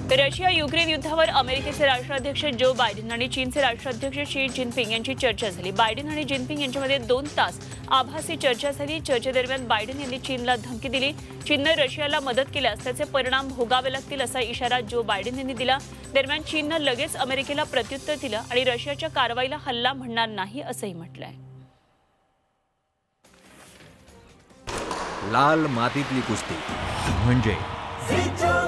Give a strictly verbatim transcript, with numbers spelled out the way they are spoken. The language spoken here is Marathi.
तर रशिया युक्रेन युद्धावर अमेरिकेचे राष्ट्राध्यक्ष जो बायडेन आणि चीनचे राष्ट्राध्यक्ष शी जिनपिंग यांची चर्चा झाली। बायडेन आणि जिनपिंग यांच्यामध्ये दोन तास आभासी चर्चा झाली। चर्चेदरम्यान बायडेन यांनी चीनला धमकी दिली। चीनने रशियाला मदत केल्यास त्याचे परिणाम भोगावे लागतील असा इशारा जो बायडेन यांनी दिला। दरम्यान चीनने लगेच अमेरिकेला प्रत्युत्तर दिलं आणि रशियाच्या कारवाईला हल्ला म्हणणार नाही असंही म्हटलंय। लाल मातीतली कुस्ती म्हणजे